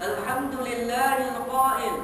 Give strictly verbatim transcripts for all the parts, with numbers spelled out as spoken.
Alhamdulillahil qail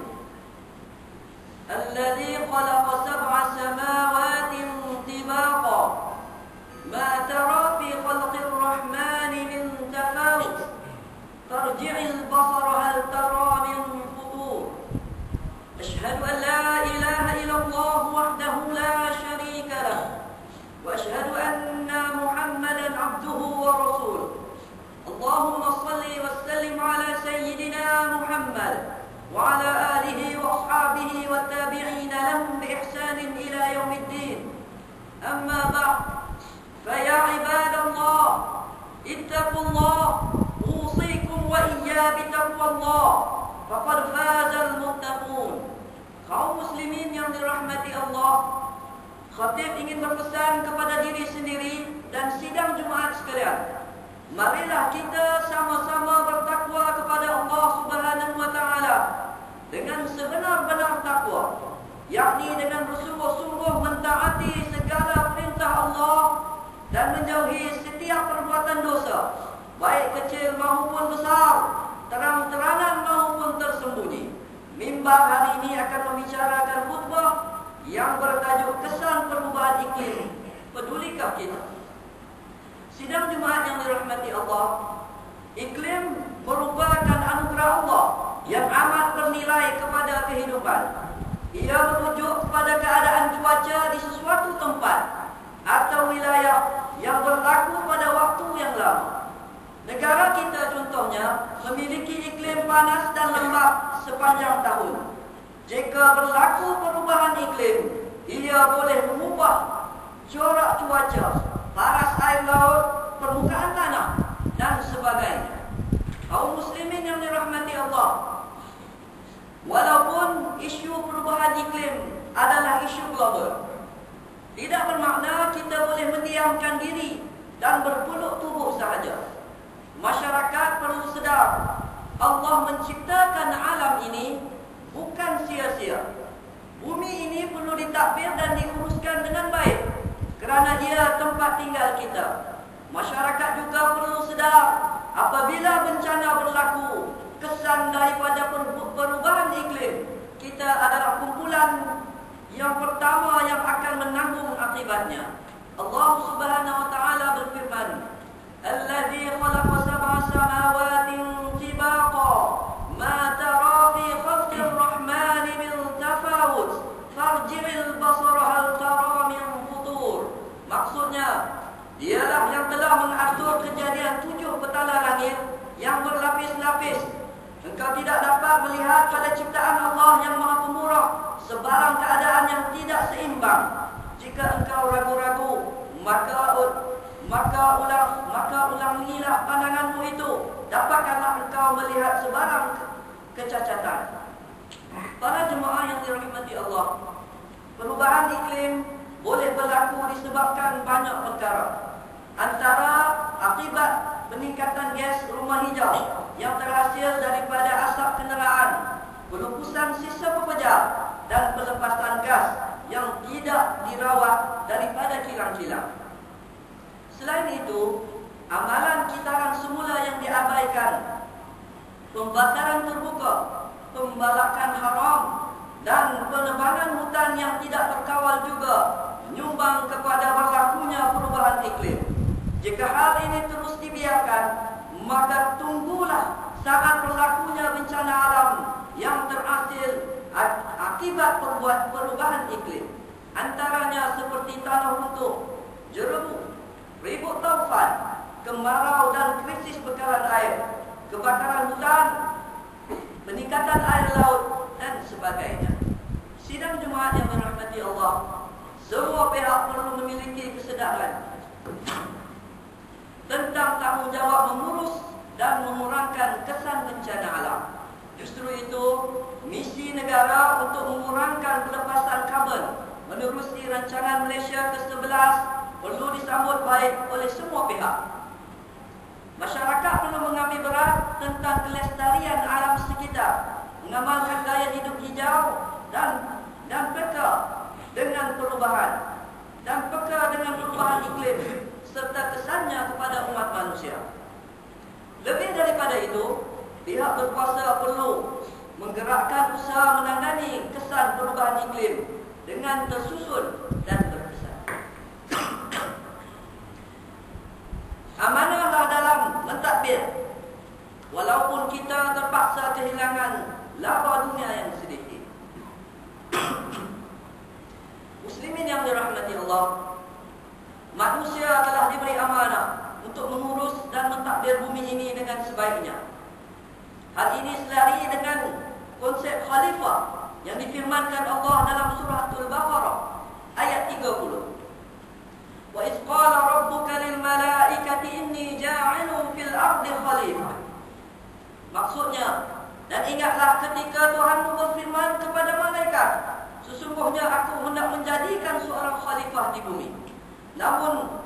alladzi khalaqa sab'a samawati tibaqa ma tara fi khalqir rahmani min tafawut tarji'il basara hal tara min futur. Ashhadu an la ilaha illallah wahdahu la syarika lah wa ashhadu anna Muhammadan abduhu wa rasuluh. Allahumma salli wa sallim ala sayyidina Muhammad wa ala alihi wa ashabihi wa tabi'ina lahum bi ihsanin ila yaumiddin. Amma ba'd, fa ya ibadallah ittaqullah usikum wa iyya bi taqwallah faqad fazal muttaqun. Kaum muslimin yang dirahmati Allah, khatib ingin berpesan kepada diri sendiri dan sidang Jumaat sekalian. Marilah kita sama-sama bertakwa kepada Allah Subhanahu wa taala dengan sebenar-benar takwa, yakni dengan bersungguh-sungguh mentaati segala perintah Allah dan menjauhi setiap perbuatan dosa, baik kecil maupun besar, terang-terangan maupun tersembunyi. Mimbar hari ini akan membicarakan khutbah yang bertajuk kesan perubahan iklim. Pedulikah kita? Sidang Jumaat yang dirahmati Allah, iklim merupakan anugerah Allah yang amat bernilai kepada kehidupan. Ia merujuk kepada keadaan cuaca di sesuatu tempat atau wilayah yang berlaku pada waktu yang lama. Negara kita contohnya memiliki iklim panas dan lembap sepanjang tahun. Jika berlaku perubahan iklim, ia boleh mengubah corak cuaca, paras air laut, permukaan tanah dan sebagainya. Kaum muslimin yang dirahmati Allah, walaupun isu perubahan iklim adalah isu global, tidak bermakna kita boleh mendiamkan diri dan berpeluk tubuh sahaja. Masyarakat perlu sedar, Allah menciptakan alam ini bukan sia-sia. Bumi ini perlu ditadbir dan diuruskan dengan baik kerana ia tempat tinggal kita. Masyarakat juga perlu sedar, apabila bencana berlaku, kesan daripada perubahan iklim, kita adalah kumpulan yang pertama yang akan menanggung akibatnya. Allah Subhanahu wa taala berfirman, "Alladzi khalaqa sab'a samawatin tibaqa ma tara fi khalqir rahmani min tafawut farji'il basara hal tara min futur." Maksudnya, dialah yang telah mengatur kejadian tujuh petala langit yang berlapis-lapis. Engkau tidak dapat melihat pada ciptaan Allah yang Maha Pemurah sebarang keadaan yang tidak seimbang. Jika engkau ragu-ragu, maka maka ulang maka ulangilah pandanganmu itu. Dapatkanlah engkau melihat sebarang kecacatan. Para jemaah yang dirahmati Allah, perubahan iklim boleh berlaku disebabkan banyak perkara. Antara akibat peningkatan gas rumah hijau yang terhasil daripada asap kenderaan, pelupusan sisa pepejal dan pelepasan gas yang tidak dirawat daripada kilang-kilang. Selain itu, amalan kitaran semula yang diabaikan, pembakaran terbuka, pembalakan haram dan penebangan hutan yang tidak terkawal juga menyumbang kepada berlakunya perubahan iklim. Jika hal ini terus dibiarkan, maka tunggulah saat berlakunya bencana alam yang terhasil akibat perubahan iklim. Antaranya seperti tanah runtuh, jerebu, ribut taufan, kemarau dan krisis bekalan air, kebakaran hutan, peningkatan air laut dan sebagainya. Sidang Jumaat yang dirahmati Allah, semua pihak perlu memiliki kesedaran tentang tanggungjawab mengurus dan mengurangkan kesan bencana alam. Justru itu, misi negara untuk mengurangkan pelepasan karbon menerusi rancangan Malaysia ke sebelas perlu disambut baik oleh semua pihak. Masyarakat perlu mengambil berat tentang kelestarian alam sekitar, mengamalkan gaya hidup hijau dan dan peka dengan perubahan dan peka dengan perubahan iklim serta kesannya kepada umat manusia. Lebih daripada itu, pihak berkuasa perlu menggerakkan usaha menangani kesan perubahan iklim dengan tersusun dan berkesan. Amanahlah dalam mentadbir, walaupun kita terpaksa kehilangan laba dunia yang sedikit. Muslimin yang dirahmati Allah, manusia telah diberi amanah untuk mengurus dan mentadbir bumi ini dengan sebaiknya. Hal ini selari dengan konsep khalifah yang difirmankan Allah dalam surah Al-Baqarah ayat tiga puluh. Wa idh qala rabbuka lil malaikati inni ja'ilun fil ardi khalifah. Maksudnya, dan ingatlah ketika Tuhanmu berfirman kepada malaikat, sesungguhnya aku hendak menjadikan seorang khalifah di bumi. Namun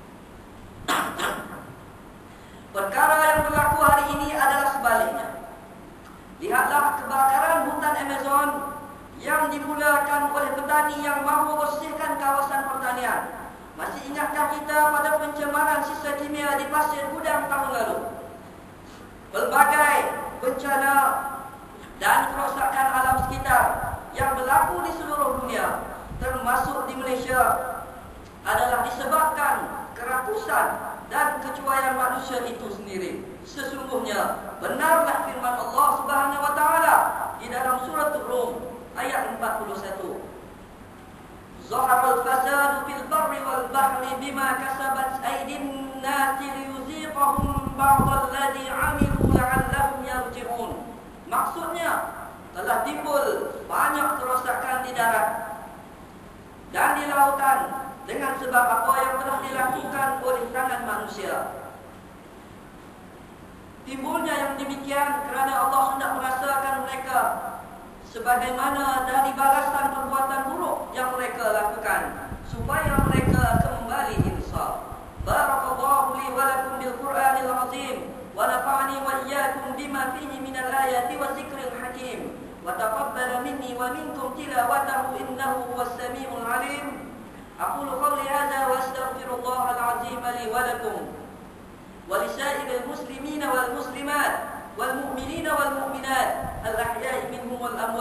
perkara yang berlaku hari ini adalah sebaliknya. Lihatlah kebakaran hutan Amazon yang dimulakan oleh petani yang mahu bersihkan kawasan pertanian. Masih ingatkah kita pada pencemaran sisa kimia di pasir gudang tahun lalu? Pelbagai bencana dan kerosakan alam sekitar yang berlaku di seluruh dunia, termasuk di Malaysia, adalah disebabkan kerakusan dan kecuaian manusia itu sendiri. Sesungguhnya benarlah firman Allah Subhanahu wa taala di dalam surah Rum ayat empat puluh satu. Zaharal fasadu fil barri wal bahri bima kasabat aydin nasi liyuziqahum ba'dal ladzi 'amilu la'allahum yarji'un. Maksudnya telah timbul banyak kerosakan di darat dan di lautan dengan sebab apa yang telah dilakukan oleh tangan manusia. Timbulnya yang demikian kerana Allah hendak merasakan mereka sebagaimana dari balasan perbuatan buruk yang mereka lakukan, supaya mereka kembali insaf. Barakallahu li wa lakum bil Qur'anil azim wa nafa'ani wa iyyakum bima fihi minal ayati wa dzikril hakim wa taqabbala minni wa minkum tilawatahu innahu huwas samiul alim. Aqulu qawli hadza wa astaghfirullahal azim li wa lakum ولسائر المسلمين والمسلمات والمؤمنين والمؤمنات الأحياء منهم والأموات